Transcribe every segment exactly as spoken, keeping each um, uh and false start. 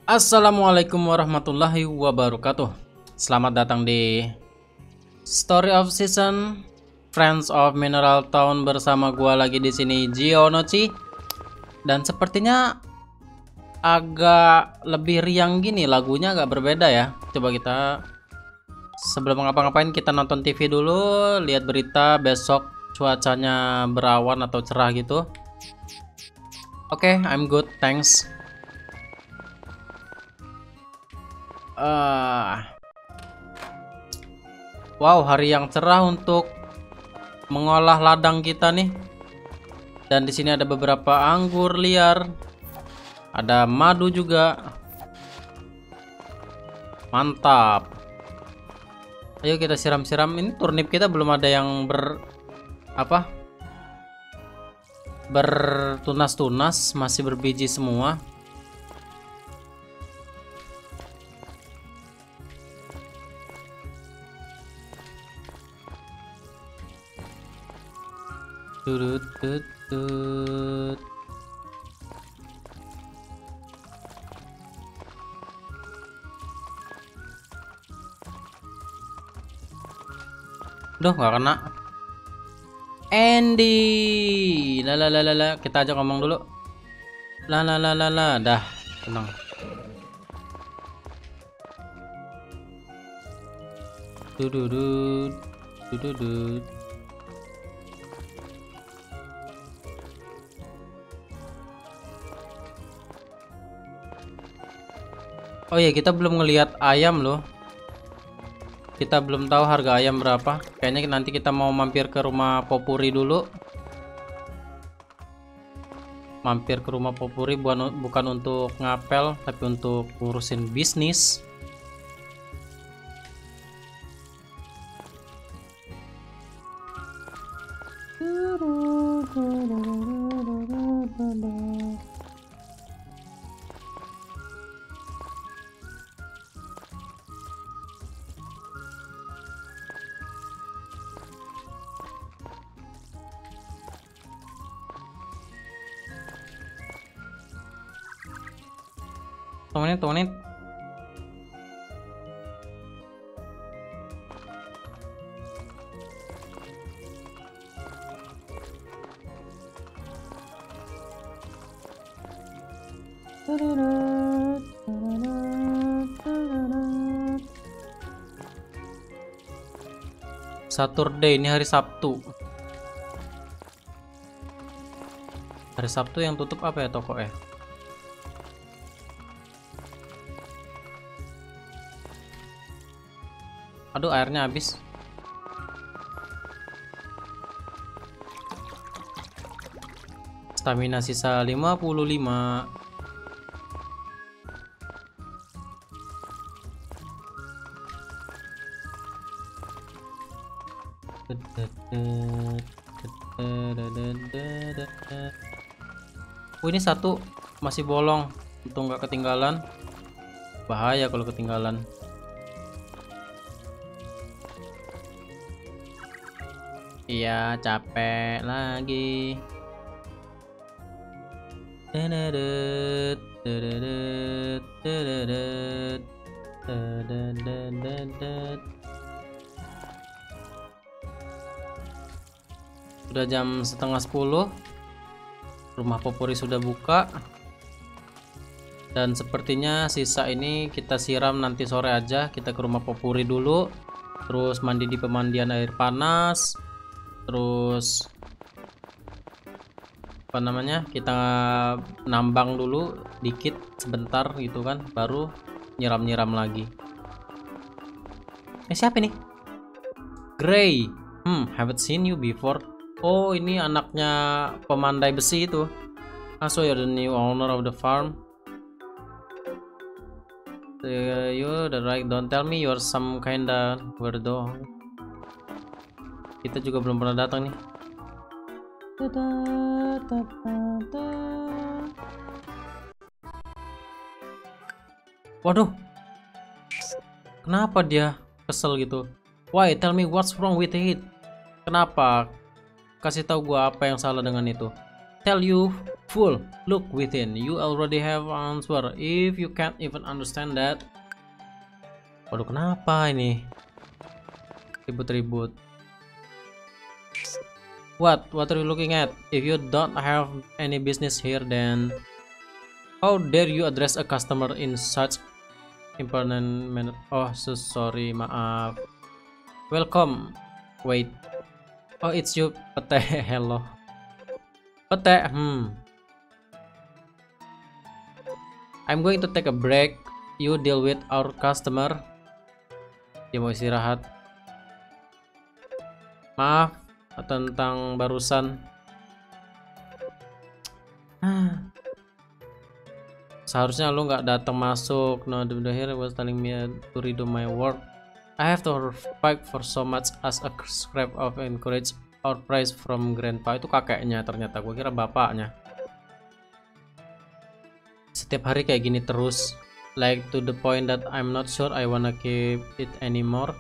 Assalamualaikum warahmatullahi wabarakatuh. Selamat datang di Story of Season Friends of Mineral Town bersama gua lagi di sini Gionochi. Dan sepertinya agak lebih riang gini, lagunya agak berbeda ya. Coba kita sebelum ngapa-ngapain kita nonton T V dulu, lihat berita besok cuacanya berawan atau cerah gitu. Oke, okay, I'm good, thanks. Uh, wow, hari yang cerah untuk mengolah ladang kita nih. Dan di sini ada beberapa anggur liar, ada madu juga. Mantap. Ayo kita siram-siram. Ini turnip kita belum ada yang ber apa? Bertunas-tunas, masih berbiji semua. Tut tut tut. Duh, nggak kena. Andy, la la la la la. Kita aja ngomong dulu. La la la la la. Dah, tenang. Dududut, dududut. Oh ya, kita belum ngelihat ayam loh. Kita belum tahu harga ayam berapa. Kayaknya nanti kita mau mampir ke rumah Popuri dulu. Mampir ke rumah Popuri bukan bukan untuk ngapel, tapi untuk ngurusin bisnis. Tunggu menit, tunggu menit. Saturday, ini hari Sabtu. Hari Sabtu yang tutup apa ya toko eh? Aduh, airnya habis. Stamina sisa lima puluh lima. Oh, ini satu masih bolong. Untung nggak ketinggalan. Bahaya kalau ketinggalan. Iya, capek lagi. Sudah jam setengah sepuluh. Rumah Popuri sudah buka. Dan sepertinya sisa ini kita siram nanti sore aja. Kita ke rumah Popuri dulu. Terus mandi di pemandian air panas. Terus apa namanya, kita nambang dulu dikit sebentar gitu kan, baru nyiram-nyiram lagi. Eh, siapa ini? Gray. Hmm, haven't seen you before. Oh, ini anaknya pemandai besi itu. Ah, so you're the new owner of the farm. Uh, you the right, don't tell me you're some kinda weirdo. Kita juga belum pernah datang nih. Waduh, kenapa dia kesel gitu? Why? Tell me what's wrong with it. Kenapa? Kasih tahu gua apa yang salah dengan itu. tell you, fool, look within. You already have answer. If you can't even understand that. Waduh, kenapa ini? Ribut-ribut. What? What are you looking at? If you don't have any business here, then how dare you address a customer in such impertinent manner? Oh, so sorry, maaf. Welcome. Wait. Oh, it's you, Pete. Hello. Pete. Hmm. I'm going to take a break. You deal with our customer. Dia mau istirahat. Maaf tentang barusan. Seharusnya lu nggak datang masuk. No, the here was telling me to redo my work. I have to fight for so much as a scrap of encourage or prize from grandpa. Itu kakeknya ternyata. Gue kira bapaknya. Setiap hari kayak gini terus. Like to the point that I'm not sure I wanna keep it anymore.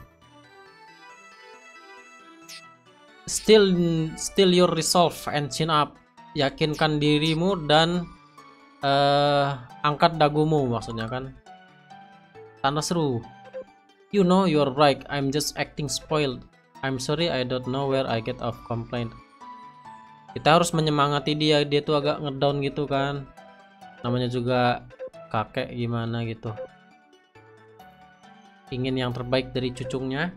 Still, still your resolve and chin up. Yakinkan dirimu dan uh, angkat dagumu, maksudnya kan. Tanda seru. You know you're right. I'm just acting spoiled. I'm sorry I don't know where I get off complaint. Kita harus menyemangati dia. Dia tuh agak ngedown gitu kan. Namanya juga kakek gimana gitu. Ingin yang terbaik dari cucunya.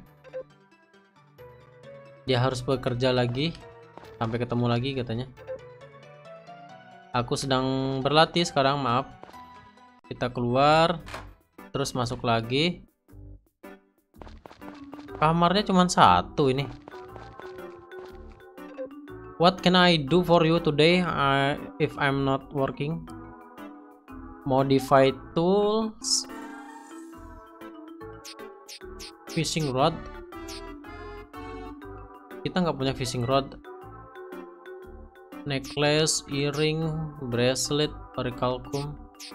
Dia harus bekerja lagi. Sampai ketemu lagi katanya. Aku sedang berlatih sekarang, maaf. Kita keluar. Terus masuk lagi. Kamarnya cuma satu ini. What can I do for you today uh, if I'm not working? Modify tools. Fishing rod. Kita nggak punya fishing rod. Necklace, earring, bracelet, orichalcum,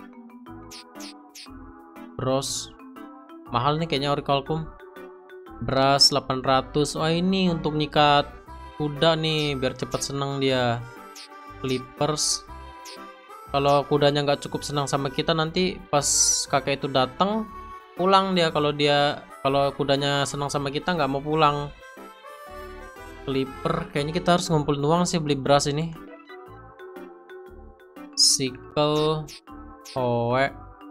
bros. Mahal nih kayaknya orichalcum. Beras delapan ratus. Oh, ini untuk nyikat kuda nih biar cepat senang dia. Clippers. Kalau kudanya nggak cukup senang sama kita, nanti pas kakek itu datang pulang dia. Kalau dia kalau kudanya senang sama kita nggak mau pulang. Clipper. Kayaknya kita harus ngumpulin uang sih beli beras ini. Sickle, hoe,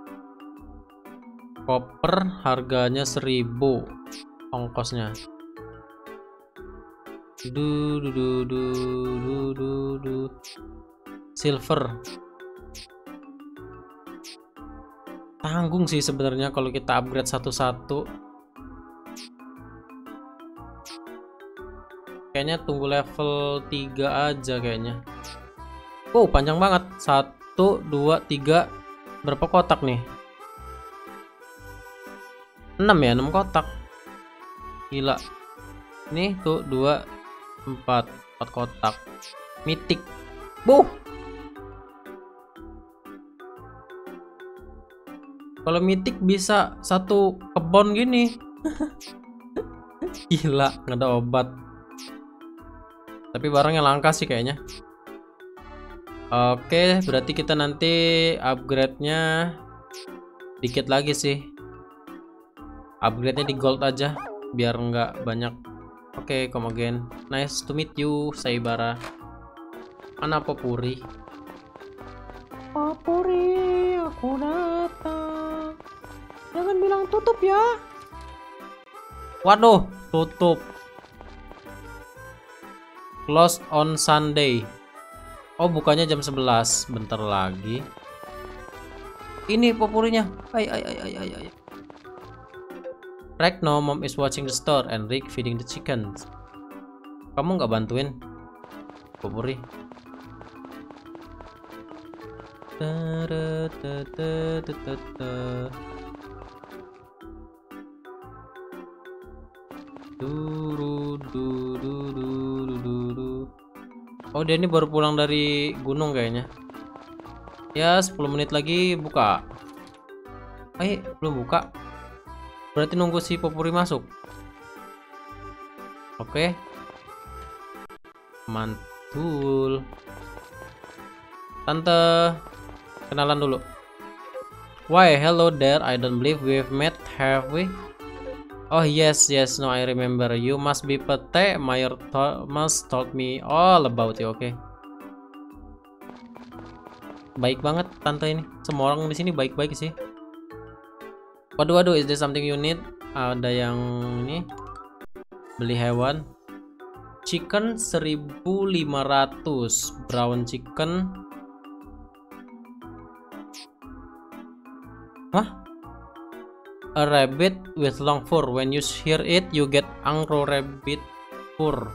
koper harganya seribu. Ongkosnya du du du du du du du silver tanggung sih sebenarnya kalau kita upgrade satu-satu. Kayaknya tunggu level tiga aja kayaknya. Oh, panjang banget. Satu, dua, tiga. Berapa kotak nih? enam ya, enam kotak. Gila. Ini tuh dua, empat, empat kotak. Mythic. Buh. Kalau mythic bisa satu kebon gini. Gila, nggak ada obat. Tapi barangnya langka sih kayaknya. Oke, berarti kita nanti upgrade-nya dikit lagi sih. Upgrade-nya di gold aja biar nggak banyak. Oke, come again. Nice to meet you, Saibara. Mana Popuri? Popuri, aku datang. Jangan bilang tutup ya. Waduh, tutup. Closed on Sunday. Oh, bukannya jam sebelas. Bentar lagi. Ini popurinya. Ay ay ay ay ay ay. Right now, mom is watching the store and Rick feeding the chickens. Kamu nggak bantuin? Popuri. Oh, dia ini baru pulang dari gunung kayaknya. Ya, sepuluh menit lagi buka. Eh, belum buka. Berarti nunggu si Popuri masuk. Oke. Mantul. Tante, kenalan dulu. Why, hello there. I don't believe we've met, have we? Oh yes, yes, no, I remember. You must be Pete. Mayor Thomas told me all about you. Oke. Okay. Baik banget tante ini. Semua orang di sini baik-baik sih. Waduh, waduh, is there something you need? Ada yang ini beli hewan. Chicken seribu lima ratus, brown chicken. Wah, a rabbit with long fur. When you hear it, you get angro rabbit fur.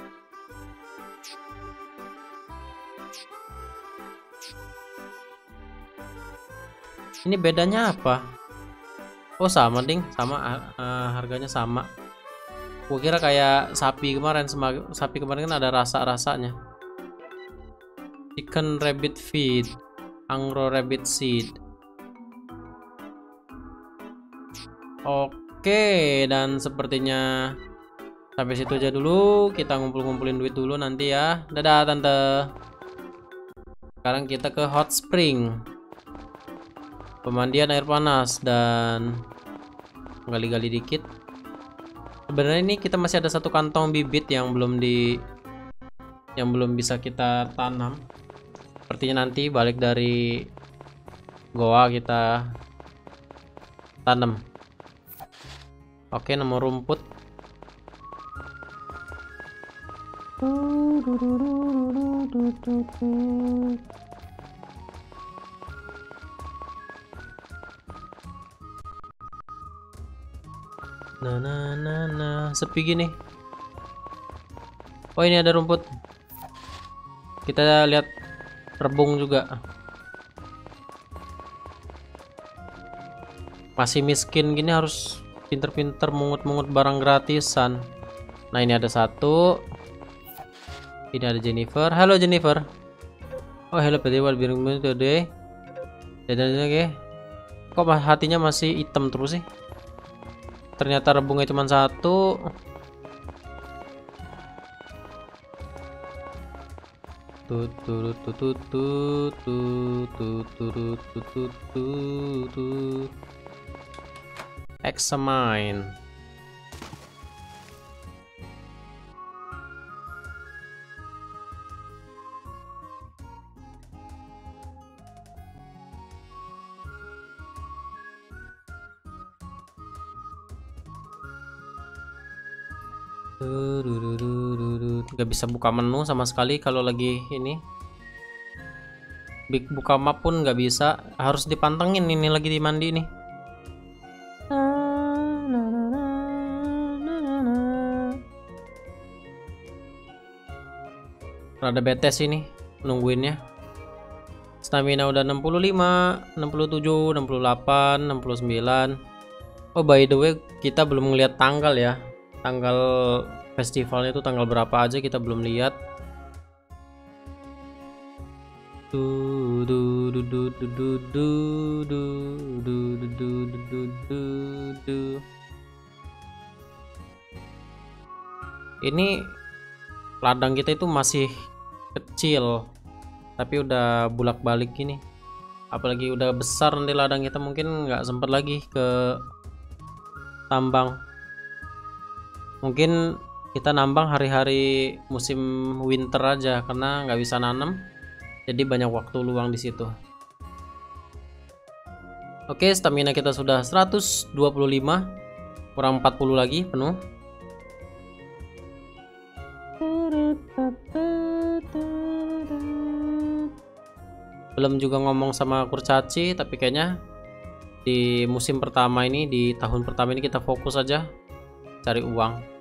Ini bedanya apa? Oh sama ding, sama uh, harganya sama. Gua kira kayak sapi kemarin, sapi kemarin kan ada rasa-rasanya. Chicken rabbit feed, angro rabbit seed. Oke, dan sepertinya sampai situ aja dulu. Kita ngumpul-ngumpulin duit dulu nanti ya. Dadah tante. Sekarang kita ke hot spring, pemandian air panas, dan gali-gali dikit. Sebenarnya ini kita masih ada satu kantong bibit yang belum di yang belum bisa kita tanam. Sepertinya nanti balik dari goa kita tanam. Oke, nemu rumput. Nah, nah, nah, nah, sepi gini. Oh, ini ada rumput. Kita lihat rebung juga. Masih miskin gini harus pinter-pinter mungut-mungut barang gratisan. Nah, ini ada satu. Ini ada Jennifer. Halo Jennifer. Oh, hello Pete, what bring me today? Dan oke. Kok hatinya masih hitam terus sih? Ternyata rebungnya cuma satu. Tut tut tut tut tut tut tut tut tut tut. Examine. Gak bisa buka menu sama sekali kalau lagi ini. Buka map pun gak bisa, harus dipantengin. Ini lagi dimandi nih. Rada bete sih nih nungguinnya. Stamina udah enam puluh lima, enam puluh tujuh, enam puluh delapan, enam puluh sembilan. Oh by the way, kita belum ngeliat tanggal ya. Tanggal festivalnya itu tanggal berapa aja kita belum lihat. Du du du du du du du du du du du du du. Ini ladang kita itu masih kecil, tapi udah bulak-balik gini. Apalagi udah besar nanti ladang kita, mungkin nggak sempat lagi ke tambang. Mungkin kita nambang hari-hari musim winter aja karena nggak bisa nanam, jadi banyak waktu luang di situ. Oke, stamina kita sudah seratus dua puluh lima, kurang empat puluh lagi penuh. Belum juga ngomong sama kurcaci, tapi kayaknya di musim pertama ini, di tahun pertama ini kita fokus aja cari uang.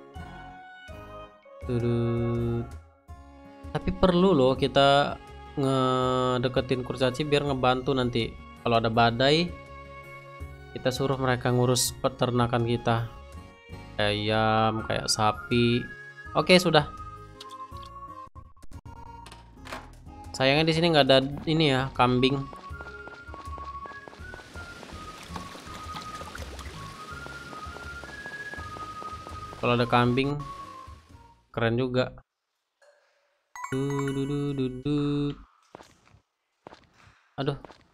Turut. Tapi perlu loh kita ngedeketin kurcaci biar ngebantu nanti kalau ada badai. Kita suruh mereka ngurus peternakan kita, kayak ayam, kayak sapi. Oke, sudah. Sayangnya di sini nggak ada ini ya, kambing. Kalau ada kambing keren juga. Du, du, du, du, du. Aduh.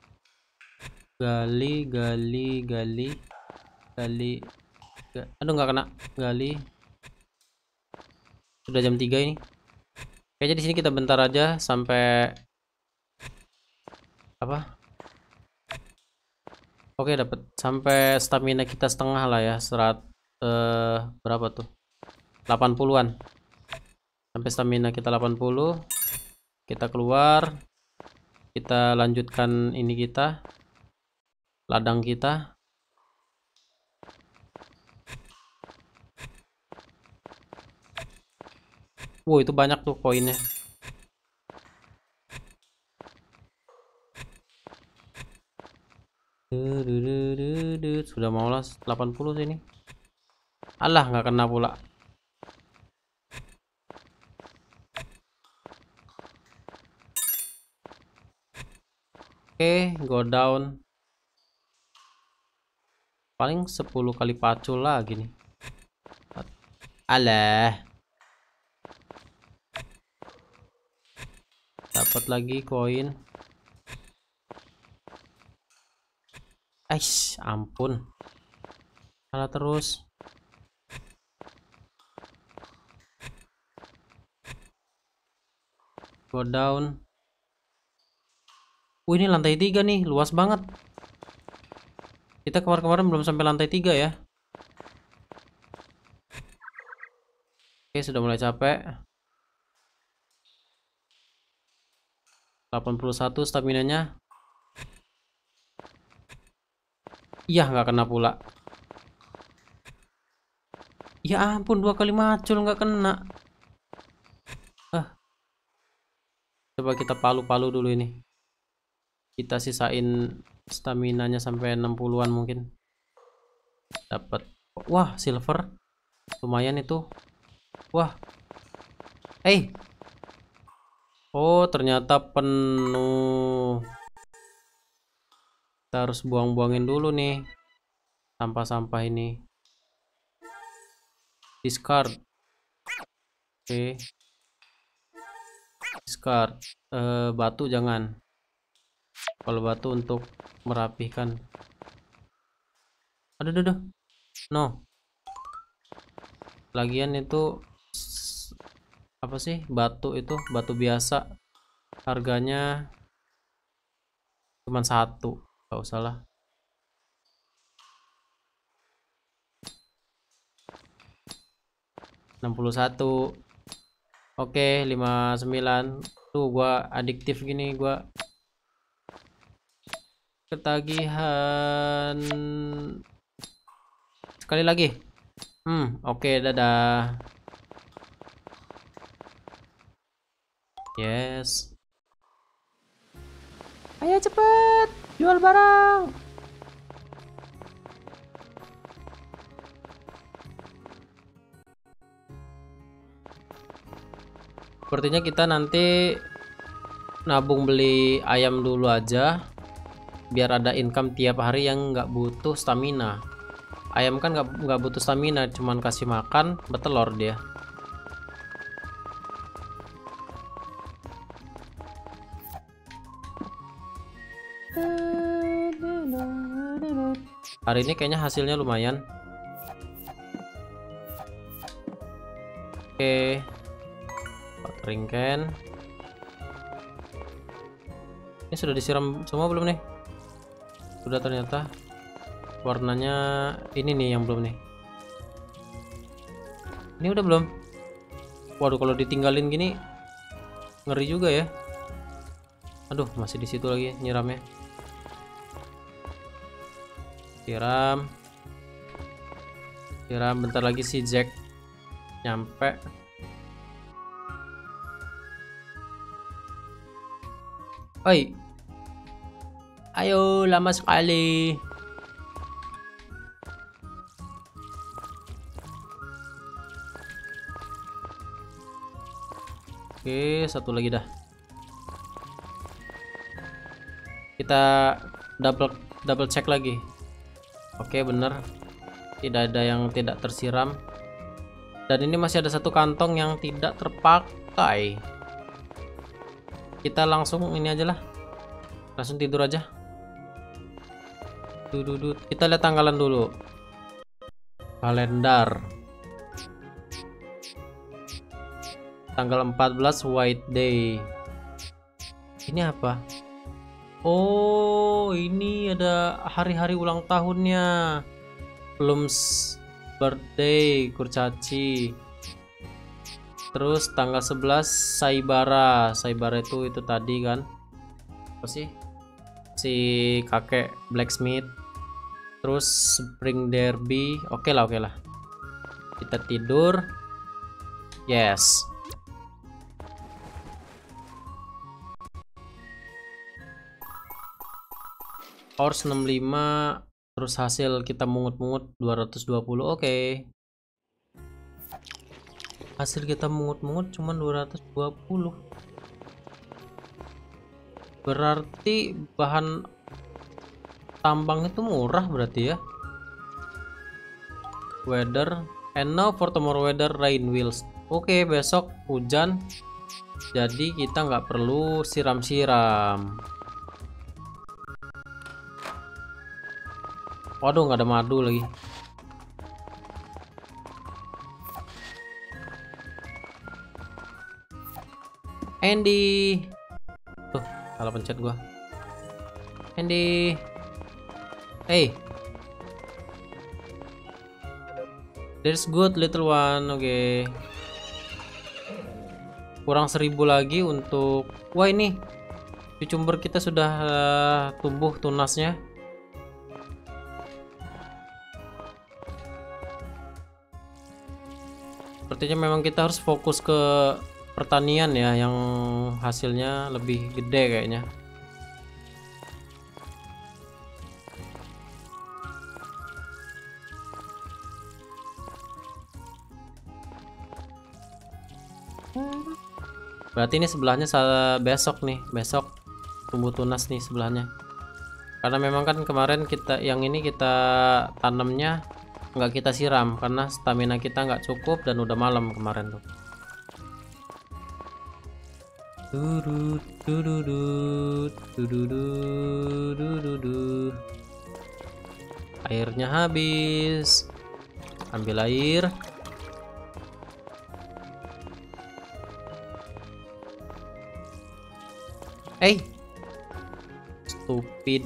Gali, gali, gali, gali. Ga- Aduh, nggak kena. Gali. Sudah jam tiga ini. Kayaknya di sini kita bentar aja sampai apa? Oke, dapat sampai stamina kita setengah lah ya. Serat eh berapa tuh? delapan puluhan. Sampai stamina kita delapan puluh. Kita keluar. Kita lanjutkan ini kita. Ladang kita. Wow, itu banyak tuh koinnya. Sudah mau lah delapan puluh sini. Alah, nggak kena pula. Oke, go down. Paling sepuluh kali pacul lagi nih. Alah. Dapat lagi koin. Aish, ampun. Salah terus. Go down. Wih, ini lantai tiga nih, luas banget. Kita kemarin-kemarin belum sampai lantai tiga ya. Oke, sudah mulai capek. delapan puluh satu staminanya. Iya, nggak kena pula. Ya ampun, dua kali macul nggak kena. Ah. Coba kita palu-palu dulu ini. Kita sisain staminanya sampai enam puluhan mungkin. Dapat. Wah, silver. Lumayan itu. Wah. Eh. Oh, ternyata penuh. Kita harus buang-buangin dulu nih sampah-sampah ini. Discard. Oke. Discard. Eh, batu jangan. Kalau batu untuk merapihkan. Aduh, aduh, aduh. No. Lagian itu apa sih? Batu itu, batu biasa. Harganya cuma satu. Gak usah lah. enam puluh satu. Oke, lima puluh sembilan. Tuh, gua adiktif gini, gua ketagihan. Sekali lagi. Hmm, oke, dadah. Yes. Ayo cepet, jual barang. Sepertinya kita nanti nabung beli ayam dulu aja, biar ada income tiap hari yang nggak butuh stamina. Ayam kan nggak nggak butuh stamina, cuman kasih makan bertelur dia. Hari ini kayaknya hasilnya lumayan. Oke. Watering can. Ini sudah disiram semua belum nih? Sudah ternyata. Warnanya ini nih yang belum nih. Ini udah belum? Waduh, kalau ditinggalin gini ngeri juga ya. Aduh, masih di situ lagi nyiramnya. Siram. Siram, bentar lagi si Jack nyampe. Oi. Ayo, lama sekali. Oke, satu lagi dah. Kita double double check lagi. Oke, bener. Tidak ada yang tidak tersiram. Dan ini masih ada satu kantong yang tidak terpakai. Kita langsung ini aja lah. Langsung tidur aja. Dudut, kita lihat tanggalan dulu. Kalender. Tanggal empat belas White Day. Ini apa? Oh, ini ada hari-hari ulang tahunnya. Plum's birthday, kurcaci. Terus tanggal sebelas Saibara. Saibara itu itu tadi kan. Apa sih? Si kakek blacksmith. Terus Spring Derby. Oke lah, oke lah. Kita tidur. Yes. Hours enam puluh lima. Terus hasil kita mungut-mungut dua ratus dua puluh. Oke. Okay. Hasil kita mungut-mungut cuma dua ratus dua puluh. Berarti bahan tambang itu murah berarti ya. Weather and now for tomorrow weather rain wheels. Oke, okay, besok hujan. Jadi kita nggak perlu siram-siram. Waduh, nggak ada madu lagi. Andy. Tuh, salah pencet gua. Andy. Hey. There's good little one. Oke. Okay. Kurang seribu lagi untuk. Wah, ini cucumber kita sudah uh, tumbuh tunasnya. Sepertinya memang kita harus fokus ke pertanian ya, yang hasilnya lebih gede kayaknya. Berarti ini sebelahnya besok nih, besok tumbuh tunas nih sebelahnya. Karena memang kan kemarin kita yang ini kita tanamnya nggak kita siram karena stamina kita nggak cukup dan udah malam kemarin tuh. Dudut, dudut, dudut, dudut. Airnya habis. Ambil air. Eh, stupid.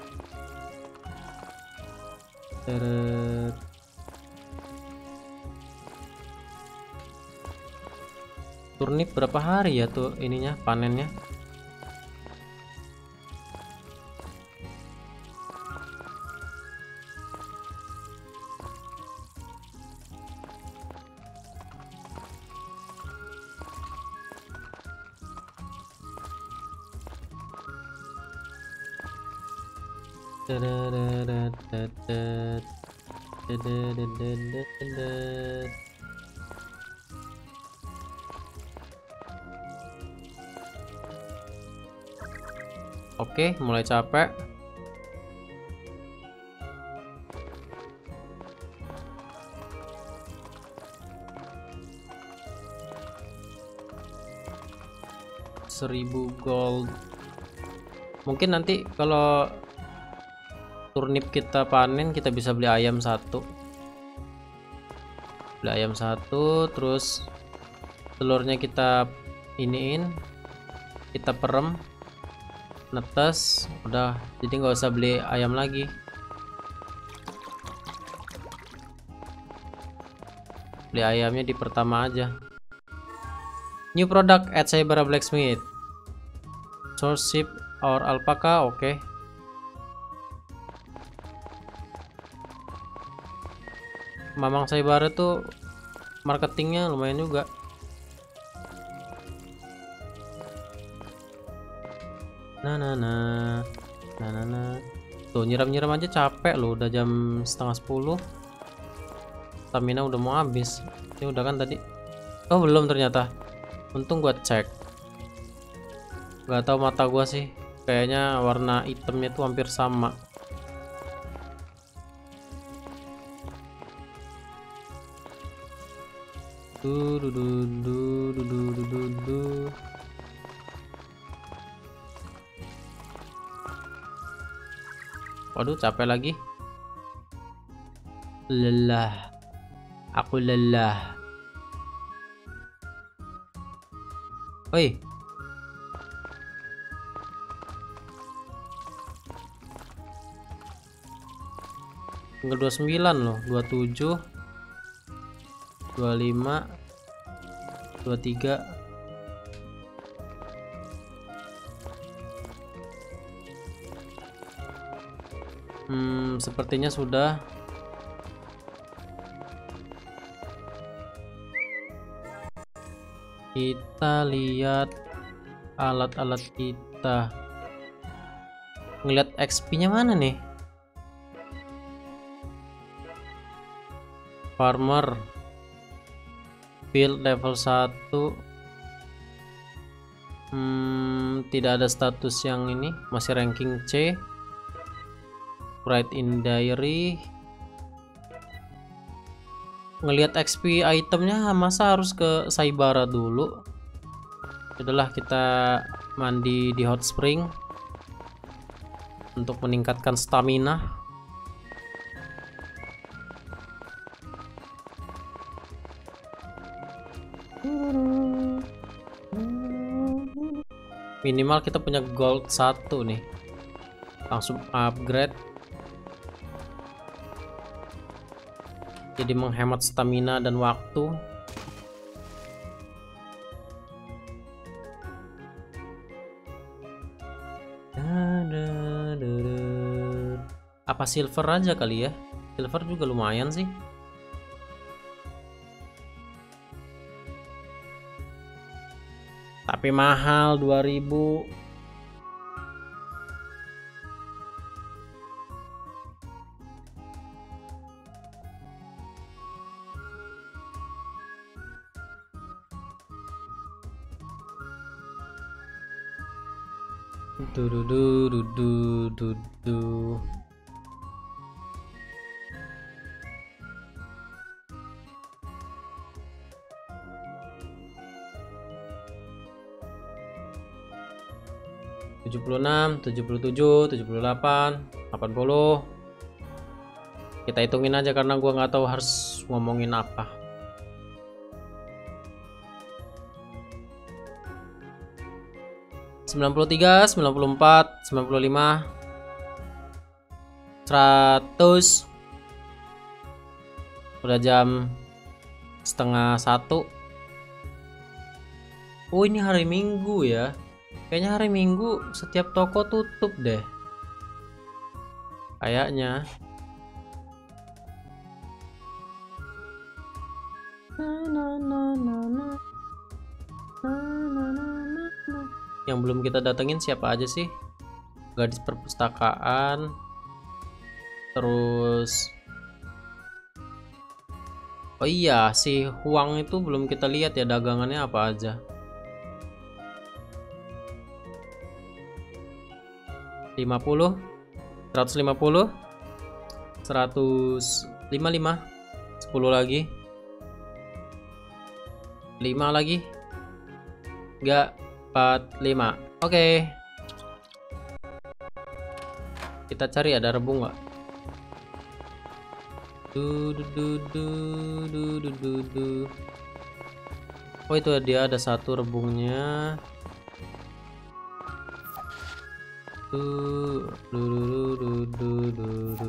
Teret. Turnip berapa hari ya tuh ininya panennya? Oke, mulai capek. Seribu gold. Mungkin nanti kalau turnip kita panen kita bisa beli ayam satu. Beli ayam satu, terus telurnya kita iniin, kita perem. Netes, udah, jadi nggak usah beli ayam lagi. Beli ayamnya di pertama aja. New product at Saibara Blacksmith. Source sheep or alpaca, oke. Okay. Mamang Saibara tuh marketingnya lumayan juga. Nah, nah, nah, nah, nah, nah. Tuh nyiram-nyiram aja capek loh, udah jam setengah sepuluh. Stamina udah mau habis. Ini udah kan tadi? Oh belum ternyata. Untung gua cek. Gak tahu mata gua sih. Kayaknya warna hitamnya tuh hampir sama. Du du du du du du du du. Waduh, capek lagi. Lelah. Aku lelah. Oi. Tinggal dua puluh sembilan loh. dua puluh tujuh. dua puluh lima. dua puluh tiga. Hmm, sepertinya sudah. Kita lihat alat-alat kita. Ngeliat X P-nya mana nih? Farmer. Field level satu. Hmm, tidak ada status yang ini, masih ranking C. Write in diary. Ngelihat X P itemnya masa harus ke Saibara dulu. Adalah kita mandi di hot spring untuk meningkatkan stamina. Minimal kita punya gold satu nih. Langsung upgrade. Jadi menghemat stamina dan waktu. Apa silver aja kali ya? Silver juga lumayan sih. Tapi mahal dua ribu. Du du du du du du du. tujuh puluh enam, tujuh puluh tujuh, tujuh puluh delapan, delapan puluh. Kita hitungin aja karena gua nggak tahu harus ngomongin apa. sembilan puluh tiga, sembilan puluh empat, sembilan puluh lima, seratus. Udah jam setengah satu. Oh, ini hari Minggu ya. Kayaknya hari Minggu setiap toko tutup deh. Kayaknya. Yang belum kita datengin siapa aja sih? Gadis perpustakaan. Terus oh iya, si Huang itu belum kita lihat ya dagangannya apa aja. lima puluh, seratus lima puluh, seratus lima puluh lima, sepuluh lagi, lima lagi, enggak, empat, lima. Oke, kita cari ada rebung nggak? Du, du, du, du, du, du, du, du. Oh, itu dia ada satu rebungnya. Du, du, du, du, du, du, du.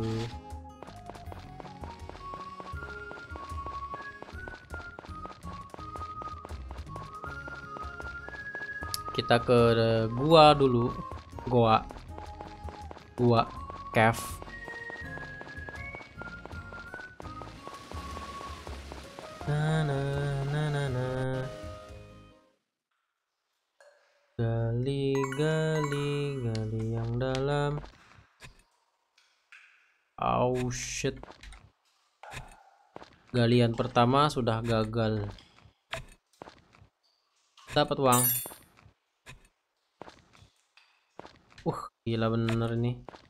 Kita ke gua dulu. Goa. Gua cave. Na na na na na. Gali gali gali yang dalam. Oh shit. Galian pertama sudah gagal. Dapat uang. Uh, gila bener ini.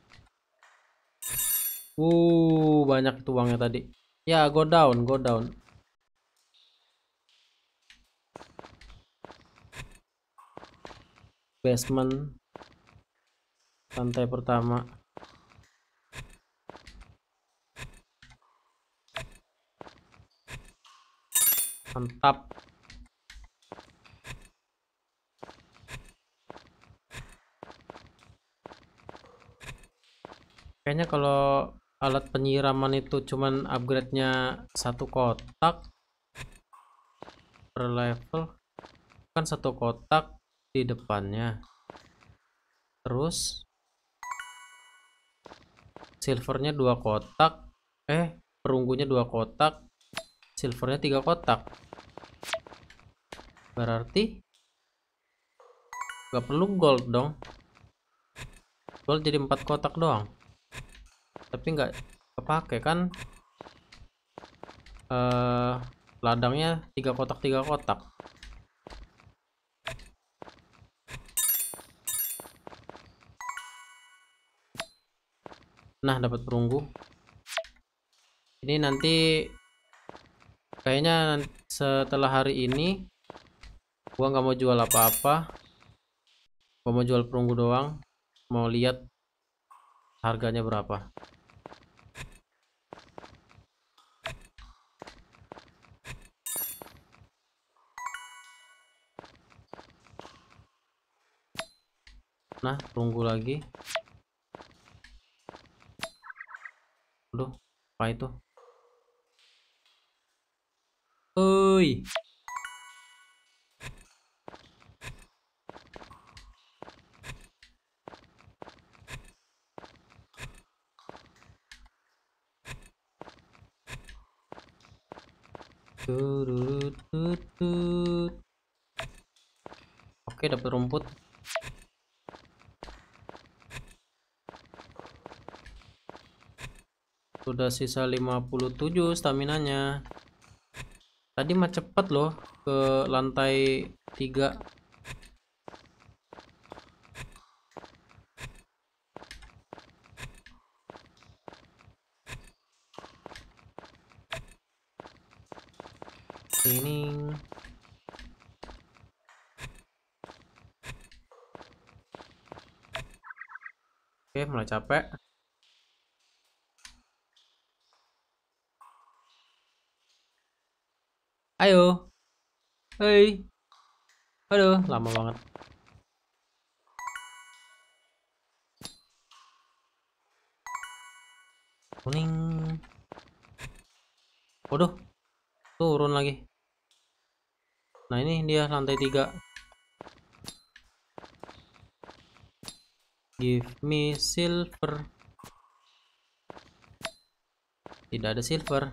Uh, banyak itu uangnya tadi. Ya, go down, go down. Basement. Lantai pertama. Mantap. Kayaknya kalau alat penyiraman itu cuman upgrade-nya satu kotak per level, kan satu kotak di depannya, terus silvernya dua kotak, eh perunggunya dua kotak, silvernya tiga kotak, berarti gak perlu gold dong. Gold jadi empat kotak doang, tapi nggak kepake kan. eh ladangnya tiga kotak tiga kotak. Nah, dapat perunggu. Ini nanti kayaknya setelah hari ini gua nggak mau jual apa-apa, gua mau jual perunggu doang, mau lihat harganya berapa. Nah, perunggu lagi. Aduh, apa itu? Oi. Turututut. Oke, dapat rumput. Sudah sisa lima puluh tujuh staminanya. Tadi mah cepet loh ke lantai tiga. Ini oke, mulai capek. Ayo. Hei. Aduh, lama banget. Kuning. Waduh, turun lagi. Nah, ini dia lantai tiga. Give me silver. Tidak ada silver.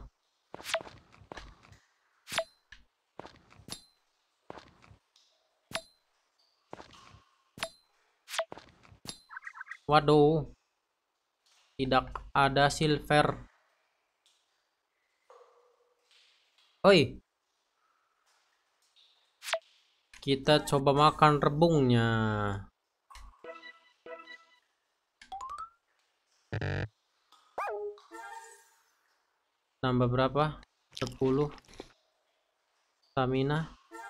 Waduh, tidak ada silver. Oi, kita coba makan rebungnya. Nambah berapa? sepuluh stamina.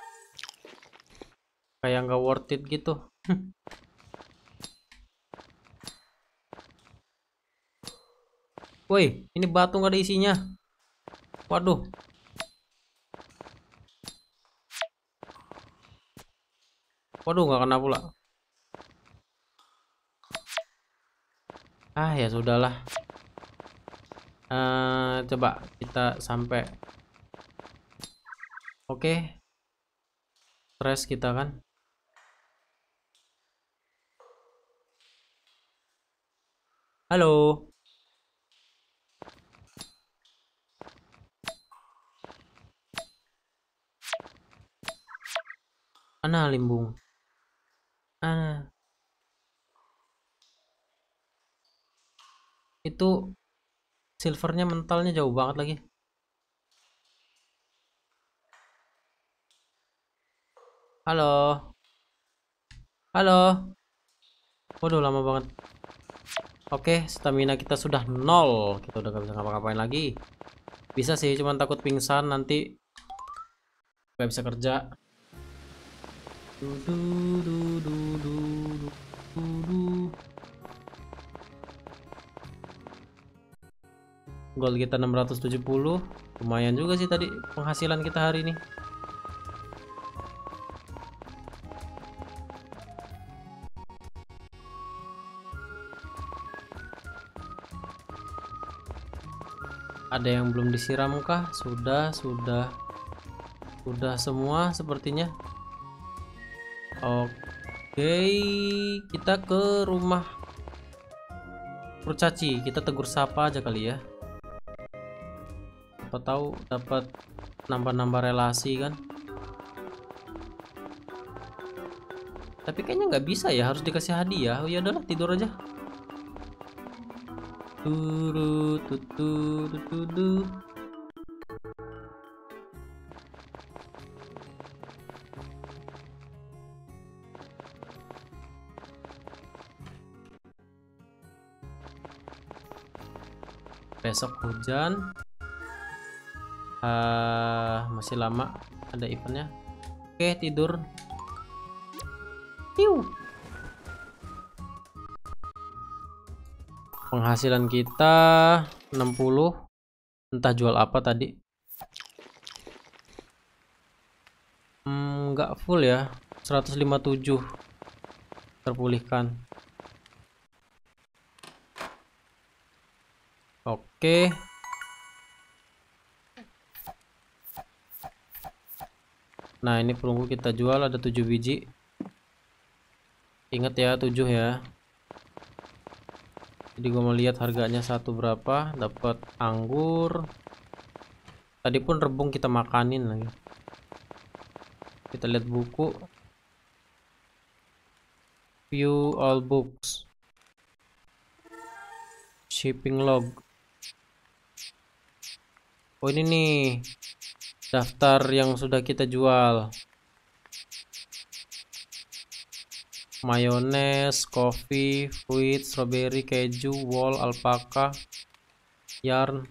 Kayak nggak worth it gitu. Woi, ini batu nggak ada isinya. Waduh. Waduh, nggak kena pula. Ah, ya sudahlah. Uh, coba kita sampai. Oke. Stres kita kan. Halo. Mana limbung? Ah. Itu silvernya mentalnya jauh banget lagi. Halo. Halo. Waduh, lama banget. Oke, stamina kita sudah nol. Kita udah gak bisa ngapa-ngapain lagi. Bisa sih, cuman takut pingsan nanti gak bisa kerja. Gold kita enam ratus tujuh puluh. Lumayan juga sih tadi penghasilan kita hari ini. Ada yang belum disiram kah? Sudah, sudah. Sudah semua sepertinya. Oke, kita ke rumah kurcaci. Kita tegur sapa aja kali ya. Siapa tahu dapat nambah-nambah relasi kan. Tapi kayaknya nggak bisa ya, harus dikasih hadiah. Oh ya udahlah, tidur aja. Turu tutu tutu. Besok hujan. Uh, masih lama ada eventnya. Oke, tidur. Hiu. Penghasilan kita enam puluh. Entah jual apa tadi. Hmm, nggak full ya. seratus lima puluh tujuh terpulihkan. Oke. Nah, ini perunggu kita jual ada tujuh biji. Ingat ya, tujuh ya. Jadi gue mau lihat harganya satu berapa. Dapat anggur. Tadi pun rebung kita makanin lagi. Kita lihat buku. View all books. Shipping log. Oh ini nih daftar yang sudah kita jual. Mayones, coffee, fruit, strawberry, keju, wool, alpaka, yarn,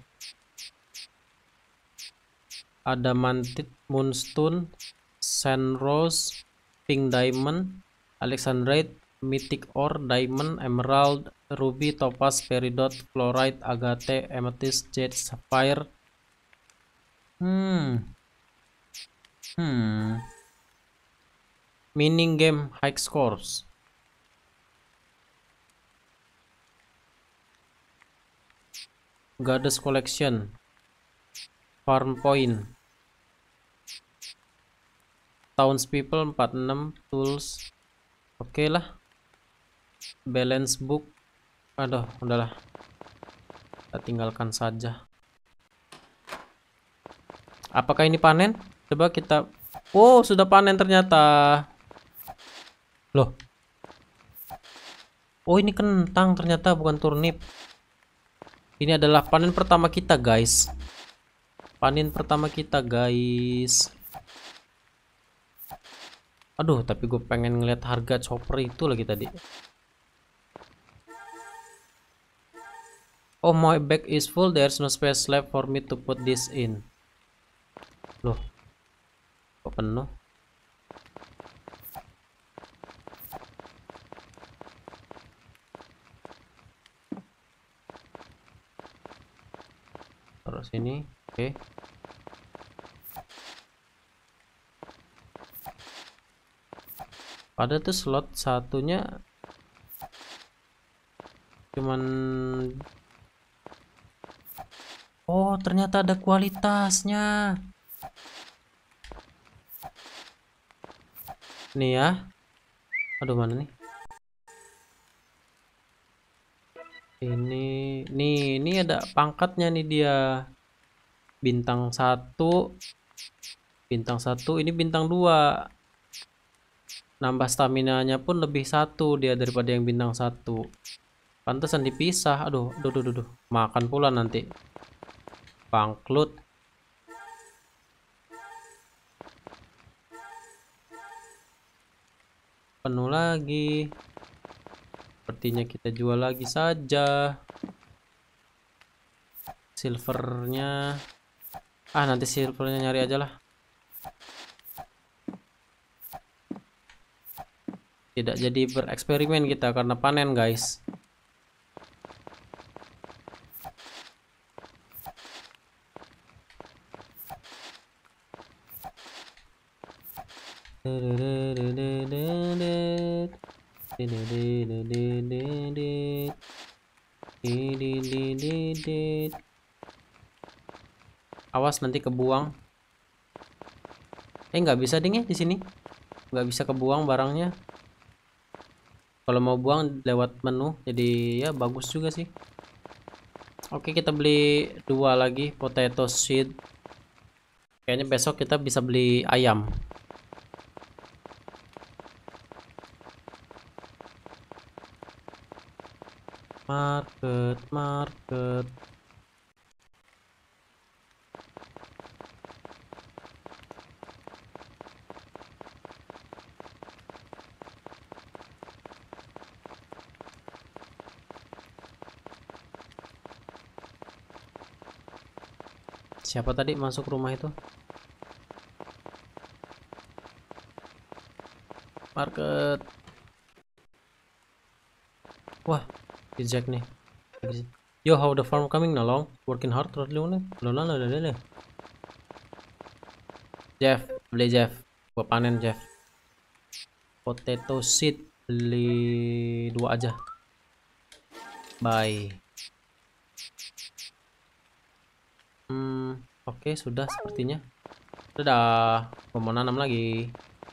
adamantite, moonstone, sand rose, pink diamond, alexandrite, mythic ore, diamond, emerald, ruby, topaz, peridot, fluorite, agate, amethyst, jade, sapphire. Hmm. Hmm. Mining game high scores. Goddess collection. Farm point. Townspeople empat puluh enam. Tools. Oke okay lah. Balance book. Aduh, udahlah. Kita tinggalkan saja. Apakah ini panen? Coba kita. Oh, sudah panen ternyata. Loh. Oh, ini kentang ternyata, bukan turnip. Ini adalah panen pertama kita, guys. Panen pertama kita, guys. Aduh, tapi gue pengen ngeliat harga chopper itu lagi tadi. Oh, my bag is full. There's no space left for me to put this in. Loh. Kok penuh? Taruh sini. Oke. Okay. Ada tuh slot satunya cuman. Oh, ternyata ada kualitasnya. Nih ya. Aduh, mana nih? Ini, nih, ini ada pangkatnya nih dia. Bintang satu. Bintang satu, ini bintang dua. Nambah stamina-nya pun lebih satu dia daripada yang bintang satu. Pantesan dipisah. Aduh, aduh, aduh, aduh. Makan pula nanti. Bangkrut. Penuh lagi. Sepertinya kita jual lagi saja. Silvernya. Ah, nanti silvernya nyari aja lah. Tidak jadi bereksperimen kita karena panen, guys. Awas nanti kebuang. Eh nggak bisa ding ya di sini. Nggak bisa kebuang barangnya. Kalau mau buang lewat menu, jadi ya bagus juga sih. Oke, kita beli dua lagi potato seed. Kayaknya besok kita bisa beli ayam. Market, market. Siapa tadi masuk rumah itu? Market. Wah, si Jack nih. Yo, how the farm coming along? Working hard terus lu nih. Lola lola lola. Jeff, beli Jeff. Gua panen Jeff. Potato seed beli dua aja. Bye. Hmm, oke okay, sudah sepertinya. Sudah, gua mau nanam lagi.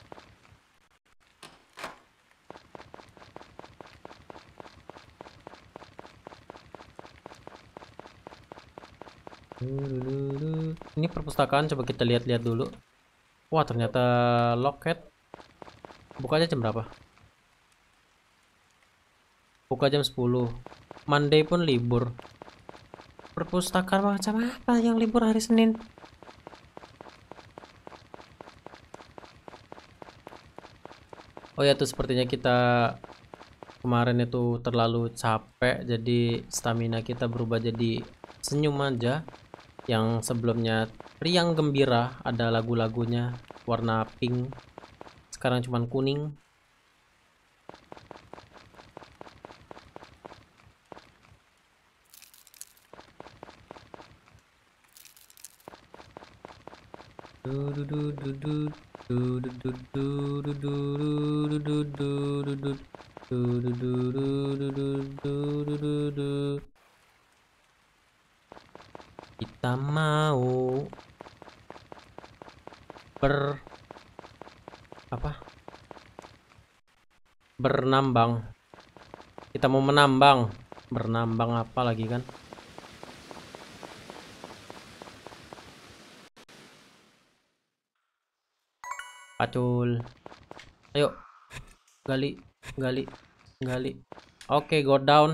Ini perpustakaan, coba kita lihat-lihat dulu. Wah, ternyata loket. Bukanya jam berapa? Buka jam sepuluh. Monday pun libur. Perpustakaan macam apa yang libur hari Senin? Oh ya, tuh sepertinya kita kemarin itu terlalu capek, jadi stamina kita berubah jadi senyum aja. Yang sebelumnya riang gembira, ada lagu-lagunya warna pink, sekarang cuman kuning. Kita mau ber apa? Bernambang. Kita mau menambang. Bernambang apa lagi kan? Pacul. Ayo. Gali, gali, gali. Oke, go down.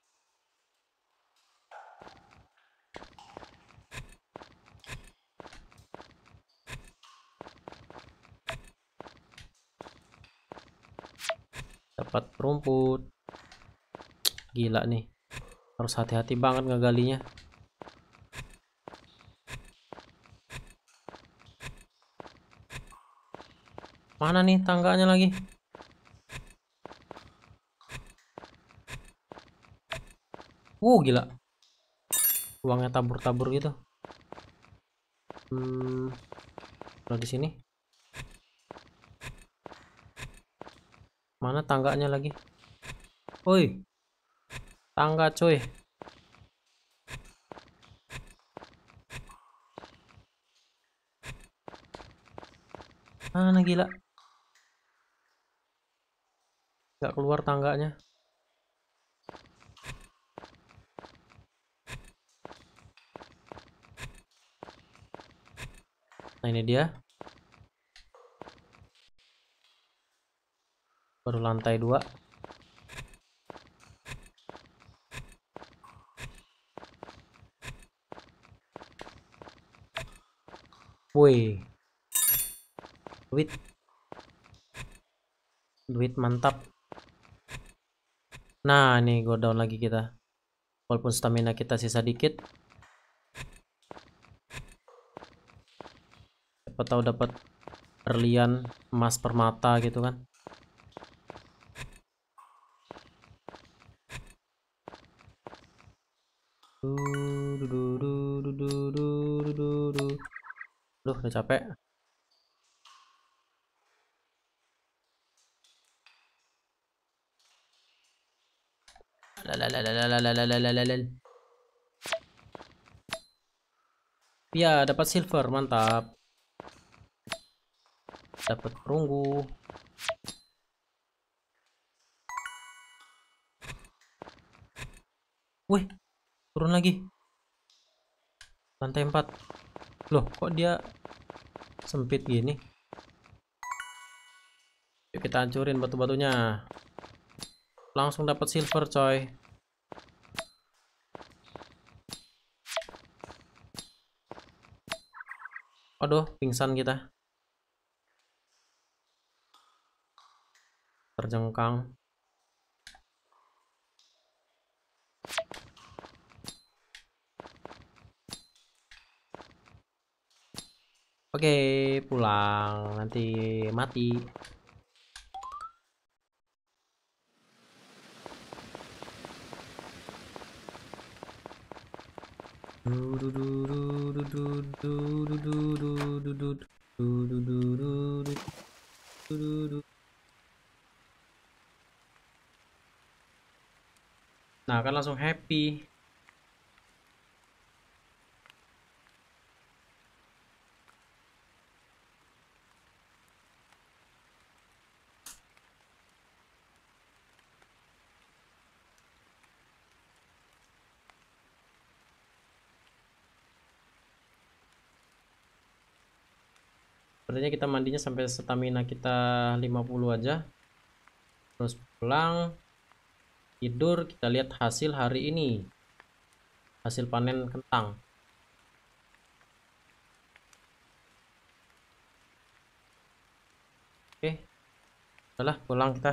Dapat rumput. Gila nih. Harus hati-hati banget ngegalinya. Mana nih tangganya lagi? Wuh, gila. Uangnya tabur-tabur gitu. Hmm, kalau di sini. Mana tangganya lagi? Woi. Tangga, coy. Mana gila? Gak keluar tangganya. Nah, ini dia. Baru lantai dua. Woi. Duit. Duit mantap. Nah, nih go down lagi kita. Walaupun stamina kita sisa dikit. Siapa tahu dapat berlian, emas permata gitu kan. Duh, udah capek. Lalalalalalalalalalalalal. Ya, dapat silver, mantap. Dapat perunggu. Wih, turun lagi. Lantai empat. Loh, kok dia sempit gini? Yuk kita hancurin batu-batunya. Langsung dapat silver, coy. Aduh, pingsan kita. Terjengkang. Oke, pulang. Nanti mati. Nah, kan langsung happy. Sebenarnya kita mandinya sampai stamina kita lima puluh aja. Terus pulang, tidur, kita lihat hasil hari ini. Hasil panen kentang. Oke. Udahlah, pulang kita.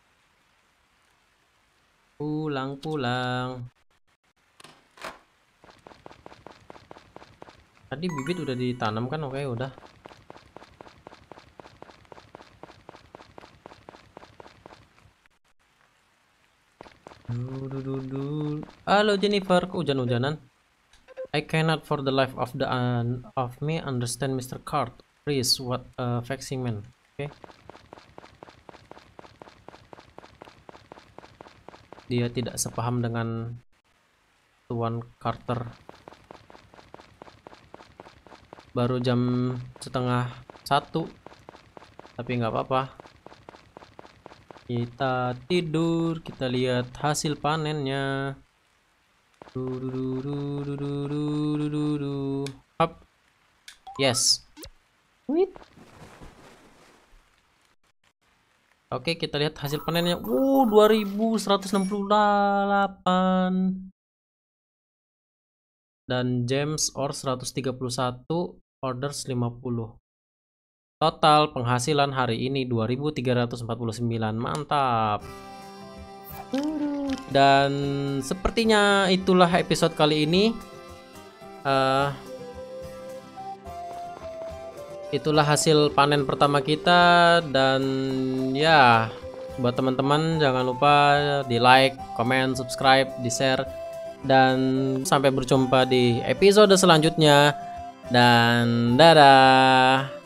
Pulang-pulang. Tadi bibit udah ditanam kan? Oke, udah. Halo Jennifer, kok hujan-hujanan? I cannot for the life of the un of me understand Mister Card. Please, what a vexing man. Oke. Okay. Dia tidak sepaham dengan Tuan Carter. Baru jam setengah satu, tapi nggak apa-apa. Kita tidur, kita lihat hasil panennya. Up. Yes. Wait. Oke, kita lihat hasil panennya. Uh, dua ribu seratus enam puluh delapan. Dan gems or seratus tiga puluh satu, orders lima puluh. Total penghasilan hari ini dua ribu tiga ratus empat puluh sembilan. Mantap. Dan sepertinya itulah episode kali ini. Uh, itulah hasil panen pertama kita. Dan ya, buat teman-teman jangan lupa di like, comment, subscribe, di share. Dan sampai berjumpa di episode selanjutnya. Dan dadah.